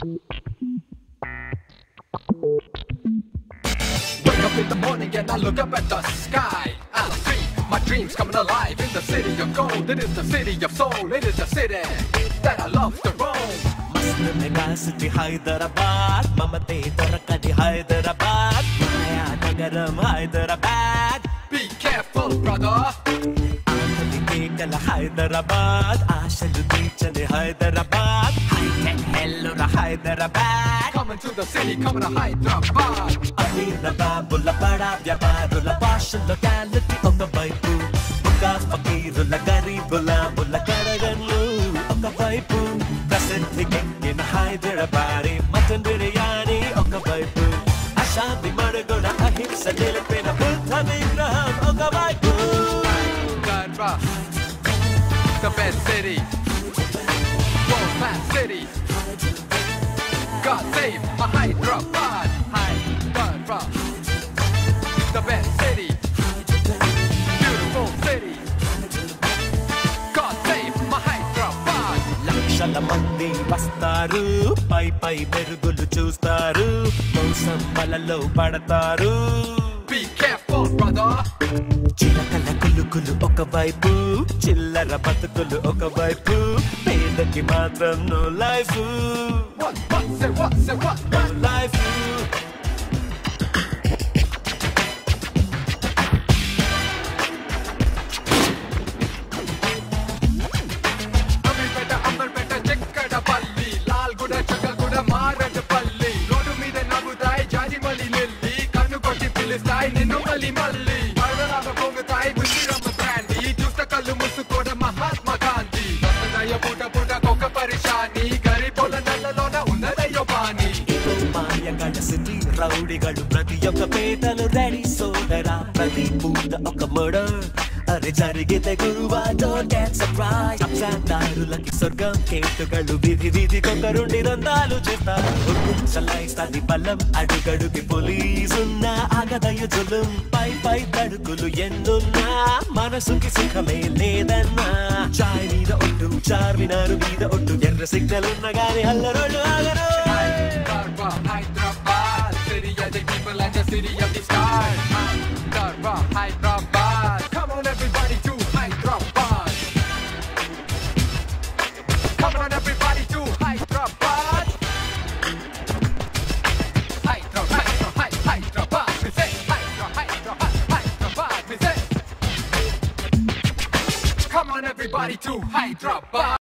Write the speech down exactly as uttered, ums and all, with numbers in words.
Wake up in the morning and I look up at the sky. I see my dreams coming alive in the city of gold. It is the city of soul. It is the city that I love to roam. मस्त mega city Hyderabad ममते दొరకది హైదరాబాద్ మాయా నగరం Hyderabad. Be careful, brother. ఆకలి కేకల హైదరాబాద్ ఆశలు తీర్చని Hyderabad hi tech హెల్లుర Hyderabad. Coming to the city, coming to Hyderabad. అమీర బాబుల బడా వ్యాపారుల భాషలో క్యాలిటీ ఒకవైపు ఒక ఫకీరుల గరీబుల బుల కడగన్లు ఒకవైపు ప్రసిద్ధికెక్కిన హైదరాబాదీ మటన్ బిర్యానీ ఒకవైపు అశాంతి మడుగున అహింస నిలిపిన బుద్ధ విగ్రహం ఒకవైపు. Hyderabad, the best city, world class city. God save my Hyderabad, Hyderabad, the best city, beautiful city. God save my Hyderabad. లక్షల మంది వస్తారు పై పై మెరుగులు చూస్తారు మోసం వలలో పడతారు. Be careful, brother. చిలకల కులుకులు ఒకవైపు చిల్లర బతుకులు ఒకవైపు పేదకి మాత్రం no life What, what, say what, say what, no what? Life. Ameerpet, Amberpet, Chikkadpally, Lalguda, Chakkaguda, Maredpally. Road మీద నవ్వుతాయి జాజిమల్లి నెల్లి, కన్ను కొట్టి పిలుస్తాయి నిన్ను మళ్ళీ మళ్ళీ. మరదలాగా పొంగుతాయి బుద్ధిరమ్మ బ్రాండీ, చూస్తే కళ్ళు మూసుకోవడం మహాత్మా గాంధీ. వస్తుందయ్య పూట పూట కొక్క పరిశాని, గరీబుల నల్లలోన ఉన్నదయ్యో పాని. ఇదో మాయగడ సిటీ రౌడిగడు ప్రతి ఒక్క పేటలు రెడీ సోదరా ప్రతి పూట ఒక మర్డర్ అరే జరిగితే గురువా డోంట్ గెట్ సర్ప్రైజ్. అప్సాదారులకి స్వర్గం కేటుగళ్ళు విధి విధికొకరుండి రందాలు చేస్తారు. చలాయిస్తాది బలం అడుగడుకి పోలీసున్నా ఆగదయ్య జులుం పై పై తడుకులు ఎన్నున్నా మనసుకి సుఖమే లేదన్నా. చాయ్ మీద ఒట్టు చార్మినారు మీద ఒట్టు ఎర్ర సిగ్నల్ ఉన్న గాని అల్లరోళ్ళు ఆగరు. Hyderabad, Hyderabad, city of the people and the city of the sky. Hyderabad, Hyderabad, come on everybody to Hyderabad. Come on everybody to Hyderabad. Hyderabad, Hyderabad, Hyderabad, we say Hyderabad, Hyderabad, Hyderabad, we say. Come on everybody to Hyderabad.